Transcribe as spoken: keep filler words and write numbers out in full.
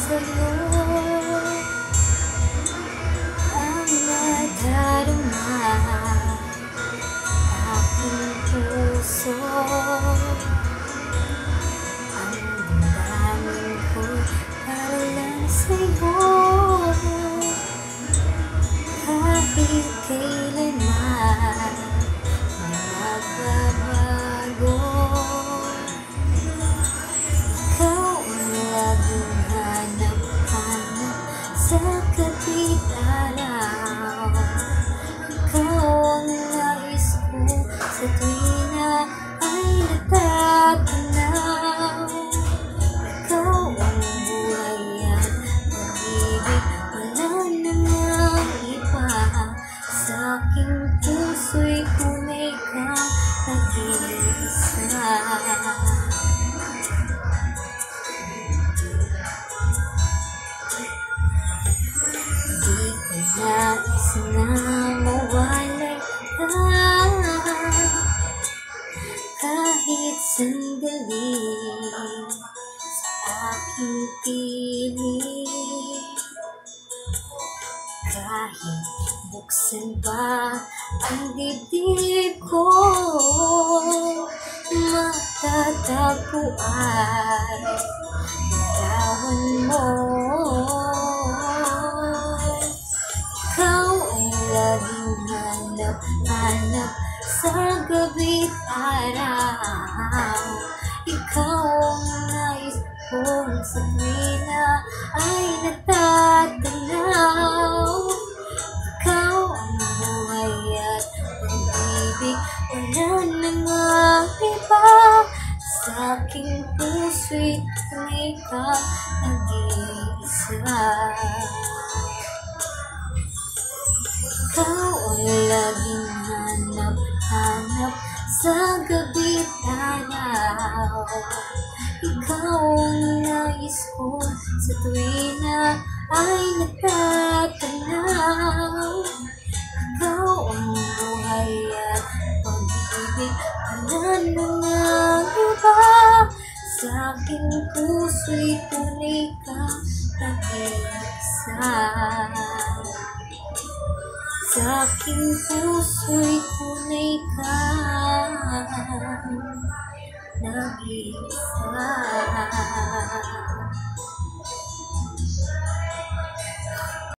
sa'yo ang nadarama, aking puso. Ang damdamin ko para lang sa'yo, kahit kailanman magbabago. Ikaw ang laging hanap-hanap sa kapit-araw. Ikaw ang nais ko sa tuwing na ay natatanaw. Ikaw ang buhay at pag-ibig, wala namang iba. Sa aking puso'y tunay kang nag-iisa. Di ko nais na mawalay ka kahit sandali sa aking piling. Kahit buksan pa ang dibdib ko, matatagpuan larawan mo. Ikaw ang laging hanap-hanap sa gabi't araw. Ikaw ang nais kong sa tuwing na ay natatanaw. Ikaw ang buhay at pag-ibig, wala namang iba. Sa aking puso'y tunay kang nag-iisa. Ikaw ang laging hanap-hanap sa gabi't araw. Ikaw ang nais ko sa tuwing na ay natatanaw. Ikaw ang buhay at pag-ibig, wala namang iba. Sa aking puso'y tunay kang nag-iisa. Sa aking puso'y tunay kang nag-iisa.